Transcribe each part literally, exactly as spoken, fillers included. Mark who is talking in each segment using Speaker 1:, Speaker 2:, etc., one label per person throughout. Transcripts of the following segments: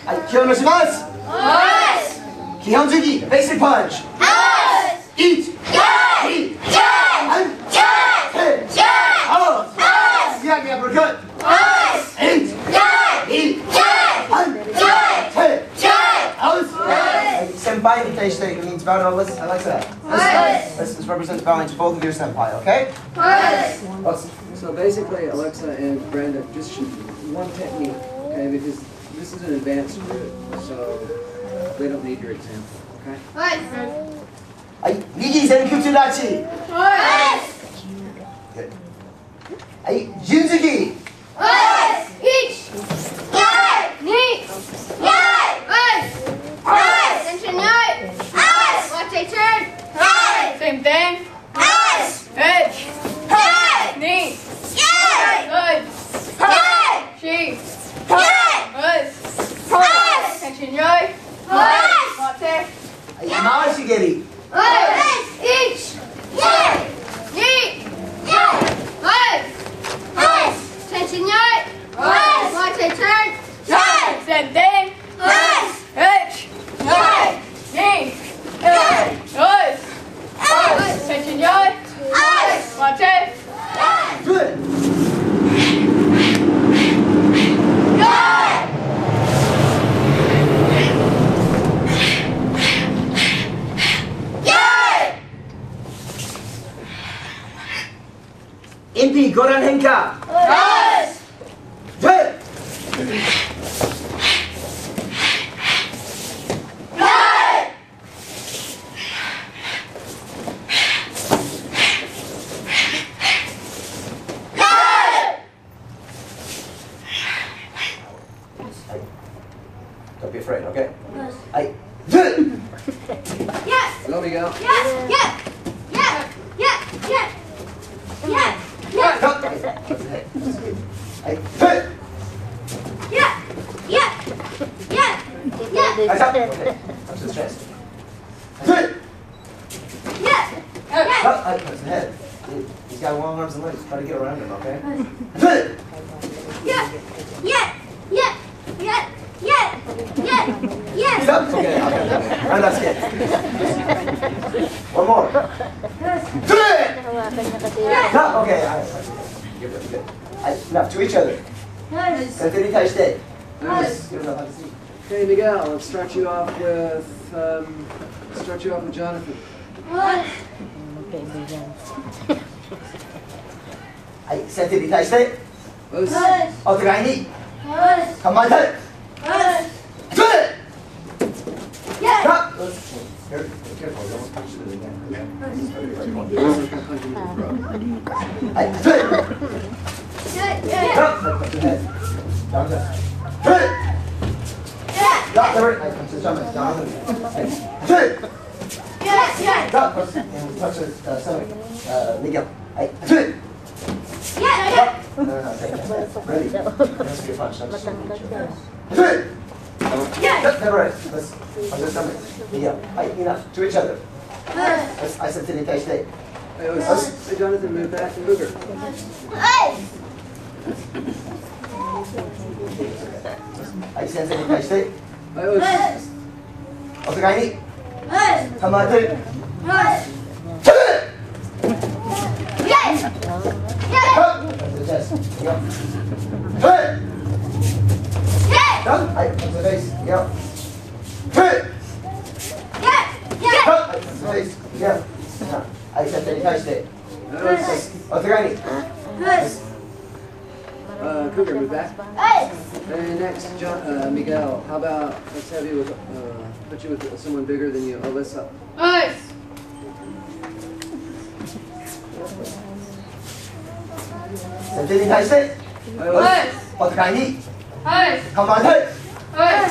Speaker 1: はい、気を伸ばします。基本主義、ベーシックパンチ。いち、に、さん、よん、アウト。次はギャップルカット。いち、に、さん、よん、アウト。先輩に対して means bow. No, listen, Alexa. Listen, this, this represents bowing to both of your senpai, okay?
Speaker 2: So basically, Alexa and Brenda, just one technique, okay? Because this is an advanced group, so they don't need your example, okay?
Speaker 1: はい、右前屈立ち。はい、十字キー。
Speaker 3: いち、に、tenshin-kai. Latte turn. Same thing. Edge. Knee. Good. She. Us. Tenshin-kai. Latte.
Speaker 1: はい、回し蹴り。
Speaker 3: いち、に、tenshin-kai. Latte turn. Same thing. Edge. Knee. Us. Tenshin-kai. Latte.
Speaker 1: Good. Impi, goran henka. Good. Don't be afraid, okay? Hey. Good.
Speaker 3: Yes.
Speaker 2: Hello, Miguel.
Speaker 3: Yes. Yes. Yes. Yes. Yes. Yes. Yes.
Speaker 1: Go. Hey. Hey. Good.
Speaker 3: Yeah. Yeah. Yeah. Yeah.
Speaker 1: Eyes up. Okay. Touch his chest. Good.
Speaker 3: Yeah. Yeah.
Speaker 1: Up. Touch his head. He's got long arms and legs. Try to get around him, okay? Good.
Speaker 3: Yeah. Yeah. Yeah. Yeah. Yeah. Yeah. Yeah.
Speaker 1: He's up. Okay. Okay. Okay. Round that skin. One more. Good. Up. Okay. All right. You're good. You're good. Right. Enough. To each other. Sentiri tai shite. Yes. Give enough. Have a seat.
Speaker 2: Okay, Miguel, let's start you off with, um, start you off with Jonathan.
Speaker 1: はい、先生に対してお互いに構えたい。Good! Stop! Here, careful, you almost punched it again. Hey, good! Stop! Touch your head. Down there. Good! Stop, there. Hey, touch the stomach. Down there. Hey, good! Stop! Touch the uh, stomach. Uh, Miguel. Hey, good! Stop! No, no, no, take that. Ready? That's your punch. Touch the stomach. Good! Yep, never right. Let's touch the stomach. Miguel. Hey, enough. To each other. Let's, I said to the touch day.
Speaker 2: Hey, let's, hey, Jonathan, move back and move her.
Speaker 1: Hey,先生に対して
Speaker 2: Hey, let's,
Speaker 1: お互いに構えてる。はい、that's the face. Yeah. That's the face. Yeah. はい、先生に対してお互いに。
Speaker 2: uh, Cougar, move back. And next, John, uh, Miguel, how about, let's have you with, uh, put you with someone bigger than you, Alyssa.
Speaker 1: 先生に対してお互いに構えてる。はい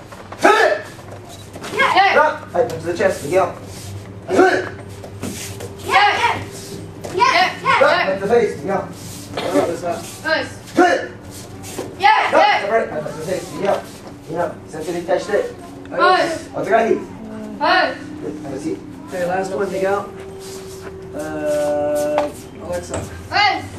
Speaker 1: 、to the chest, Miguel. That's the face, Miguel.
Speaker 2: Oh, Alyssa.
Speaker 1: Good. Right, that's the face, Miguel. Miguel, 先生に対してお互いに。Have a seat.
Speaker 2: Okay, last one, Miguel. Uh, Alexa.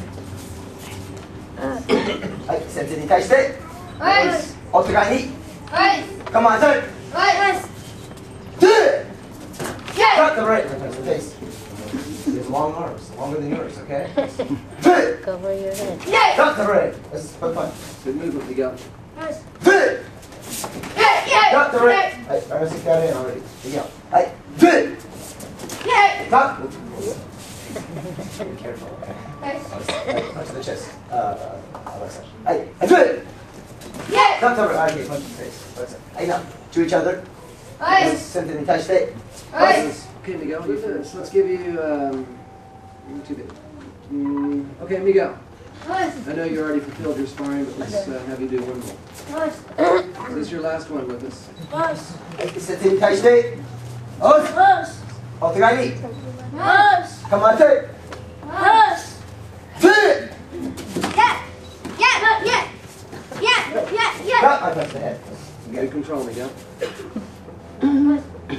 Speaker 1: はい、先生に対してお互いに
Speaker 3: Right.
Speaker 1: Come on, turn.
Speaker 3: Right.
Speaker 1: Two.
Speaker 3: Yeah.
Speaker 1: Cut the right. Touch the face. He has long arms, longer than yours, okay? Two.
Speaker 4: Cover your head.
Speaker 3: Yeah.
Speaker 1: Cut the right. Let's put fun.
Speaker 2: Good movement, Miguel.
Speaker 3: Right.
Speaker 1: Two.
Speaker 3: Yeah. Yeah.
Speaker 1: Cut the right. Hey, I already got in already. Miguel. Hey. Two.
Speaker 3: Yeah.
Speaker 1: Cut. Be careful.
Speaker 3: Right.
Speaker 1: Hey, punch the chest. Uh, uh, Alexa. Hey. Two.
Speaker 3: Yeah.
Speaker 1: Cut the right. Okay, punch the face. Alexa. Hey, now. To each other.
Speaker 3: Right.
Speaker 1: Something in touch state.
Speaker 3: Right.
Speaker 2: Okay, Miguel, you finish. Let's give you, um, two bit. Mm, okay, Miguel.
Speaker 3: Right.
Speaker 2: I know you already fulfilled your sparring, but let's uh, have you do one more.
Speaker 3: Right.
Speaker 2: So this is your last one with us.
Speaker 3: Right.
Speaker 1: Something in touch state. Os.
Speaker 3: Right.
Speaker 1: Otrani.
Speaker 3: Right.
Speaker 1: Come on, turn.
Speaker 3: Right.
Speaker 1: Two.
Speaker 3: Yeah. Yeah. Yeah. Yeah. Yeah. Yeah.
Speaker 1: Cut. I touch the head.
Speaker 2: Good control, Miguel.
Speaker 1: Two.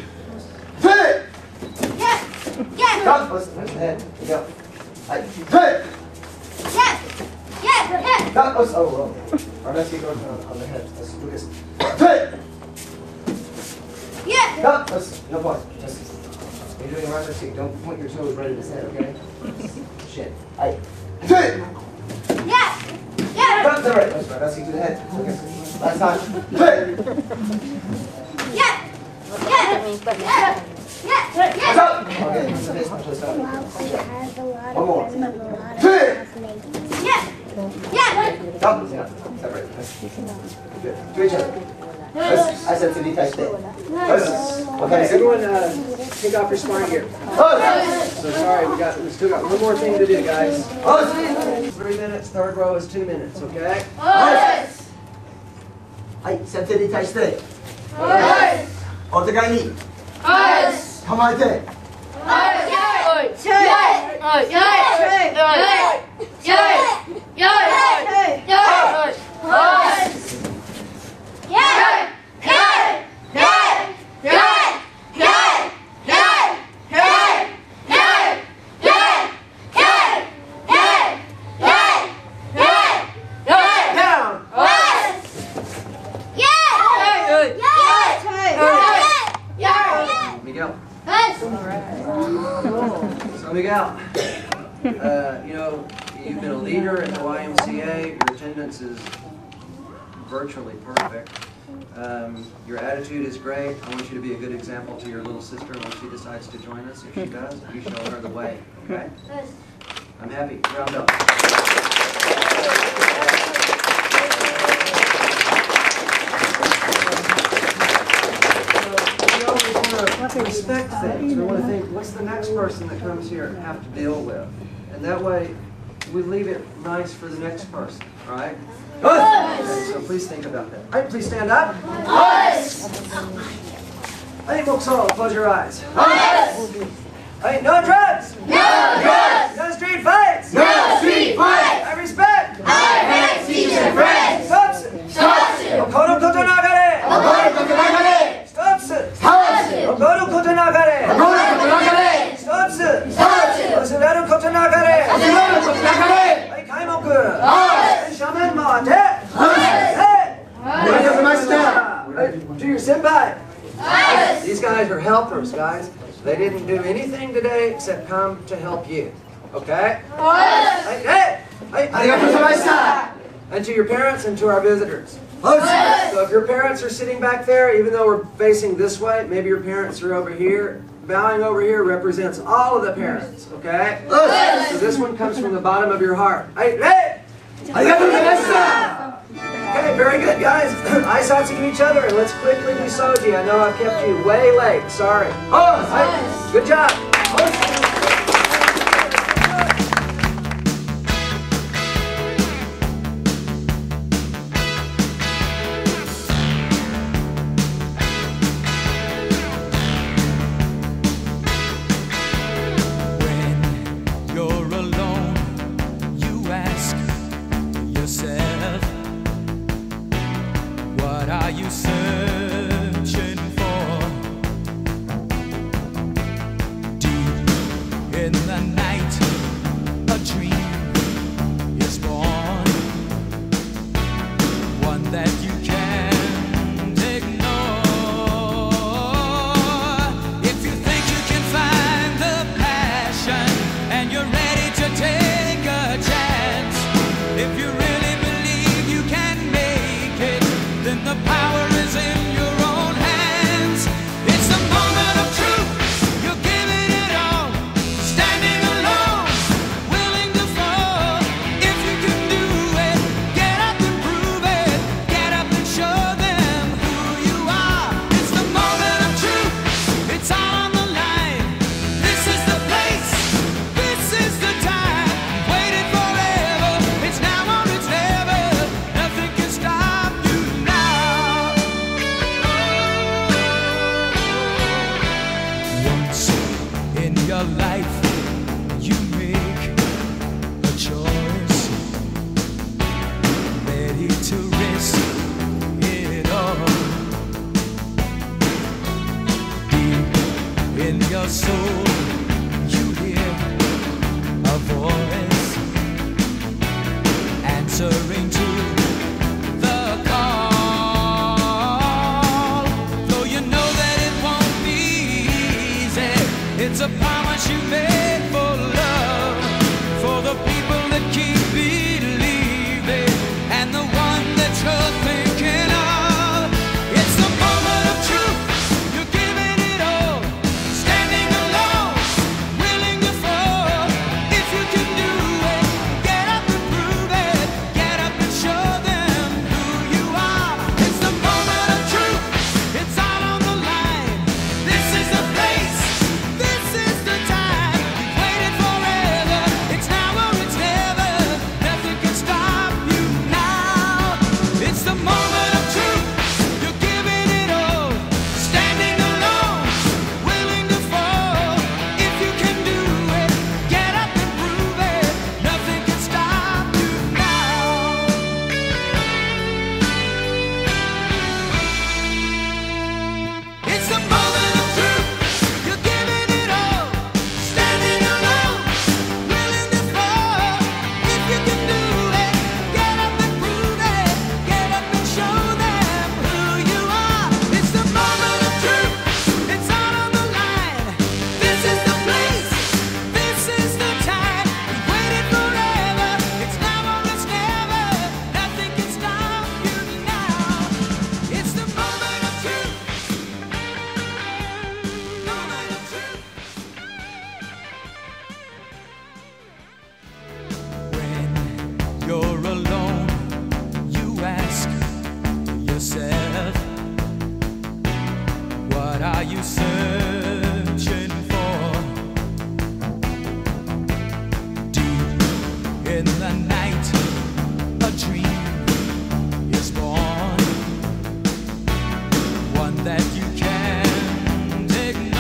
Speaker 3: Yeah. Yeah.
Speaker 1: Cut. Let's touch the head. Here we go. Hey. Two.
Speaker 3: Yeah. Yeah. Yeah.
Speaker 1: Cut. Let's, oh, oh. Our let's keep going on, on the head. Let's do this. Two.
Speaker 3: Yeah.
Speaker 1: Cut. Let's, no point. Just, you're doing a round of two. Don't point your toes right at his head, okay? Shit. Hey. Two.
Speaker 3: Yeah. Yeah.
Speaker 1: Cut the right. That's right. Let's keep to the head. Okay. Last time. Two.
Speaker 3: Yeah. Yeah. Yeah. Yeah. Yeah.
Speaker 1: Cut. Okay. Punch the face. Punch the stomach. One more. Two.
Speaker 3: Yeah. Yeah.
Speaker 1: Cut. Yeah. Separate. Good. To each other. Let's, I said to detach state. Let's,
Speaker 2: Okay, everyone, uh, take off your sparring gear.
Speaker 1: Us.
Speaker 2: So sorry, we got we still got one more thing to do, guys.
Speaker 1: Us.
Speaker 2: Three minutes. Third row is two minutes. Okay.
Speaker 3: Us.
Speaker 1: I said to detach state.
Speaker 3: Us.
Speaker 1: Otagani.
Speaker 3: Us.
Speaker 1: Kamate.
Speaker 2: Miguel. So Miguel, uh, you know, you've been a leader at the Y M C A. Your attendance is virtually perfect. Um, your attitude is great. I want you to be a good example to your little sister when she decides to join us. If she does, you show her the way. Okay? I'm happy. Round up. Respect things. We want to think, what's the next person that comes here have to deal with? And that way, we leave it nice for the next person, all right? Okay, so please think about that. All right, please stand up. Hey, Moksol, close your eyes. Hey, no drugs!
Speaker 3: No drugs!
Speaker 2: No street fights!
Speaker 3: No street fights!
Speaker 2: I respect!
Speaker 3: I have teacher friends!
Speaker 2: Stops!
Speaker 3: Stotsu!
Speaker 2: Okono koto nagare!
Speaker 3: Okono koto nagare!
Speaker 2: Stops!
Speaker 3: Stotsu!
Speaker 2: Okono koto nagare!
Speaker 3: Okono koto nagare!
Speaker 2: Stops!
Speaker 3: Stotsu!
Speaker 2: Osureru koto nagare!
Speaker 3: Osureru koto nagare!
Speaker 2: Hey, kaimoku!
Speaker 3: Yes!
Speaker 2: Hey, shaman mate!
Speaker 3: Yes!
Speaker 2: Hey! Hey, to your senpai!
Speaker 3: Yes!
Speaker 2: These guys are helpers, guys. They didn't do anything today except come to help you. Okay?
Speaker 3: Yes!
Speaker 2: Hey, hey! Hey!
Speaker 1: Arigatou gozaimashita.
Speaker 2: And to your parents and to our visitors.
Speaker 3: Yes!
Speaker 2: So if your parents are sitting back there, even though we're facing this way, maybe your parents are over here. Bowing over here represents all of the parents, okay?
Speaker 3: Yes!
Speaker 2: So this one comes from the bottom of your heart. Hey, hey!
Speaker 1: Arigatou gozaimashita.
Speaker 2: Okay, very good, guys. Eye shots to each other, and let's quickly do soji. I know I've kept you way late. Sorry.
Speaker 1: Us.
Speaker 2: Good job.
Speaker 5: When you're alone, you ask yourself, what are you searching for? Deep in the night, a dream is born, one that you can't the power is in your own hands. It's the moment of truth. You're giving it all, standing alone, willing to fall. If you can do it, get up and prove it. Get up and show them who you are. It's the moment of truth. It's all on the line. This is the place. This is the time. Waited forever. It's now or it's never. Nothing can stop you now. Once in your life, you make a choice, ready to risk it all. Deep in your soul, you hear a voice answering to the call. Though you know that it won't be easy, it's a promise you made for love, for the people that keep believing, and the one that you're thinking of. It's the moment of truth. You're giving it all, standing alone, willing to fall. If you can do it, get up and prove it. Get up and show them who you are. It's the moment of truth. It's all on the line. This is the place. This is the time. You've waited forever. It's now or it's never. Nothing can stop you now. It's the moment of truth. You're giving it all, standing alone, willing to fall. If you can do it, get up and prove it. Nothing can stop you now. It's the moment of truth. You're giving it all, standing alone, willing to fall. If you can do it, get up and prove it. Get up and show them who you are. It's the moment of truth. It's all on the line. This is the place. This is the time. You've waited forever. It's now or it's never. Nothing can stop you now. It's the moment of truth. Moment of truth. When you're alone, you ask yourself, what are you searching for? Deep in the night, a dream is born, one that you can't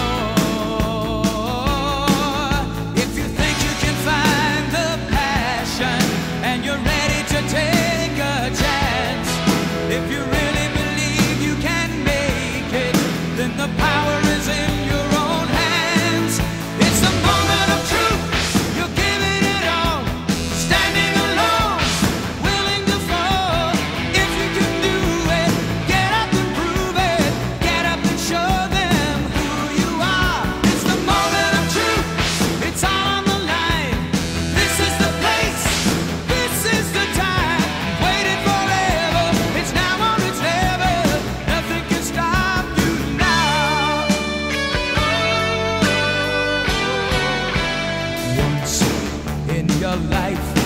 Speaker 5: ignore. If you think you can find the passion and you're ready to take a chance, if you really believe you can make it, then the power is in your own hands. It's the moment of truth. You're giving it all, standing alone, willing to fall. If you can do it, get up and prove it. Get up and show them who you are. It's the moment of truth. It's all on the line. This is the place. This is the time. Waited forever. It's now or it's never. Nothing can stop you now. Once in your life,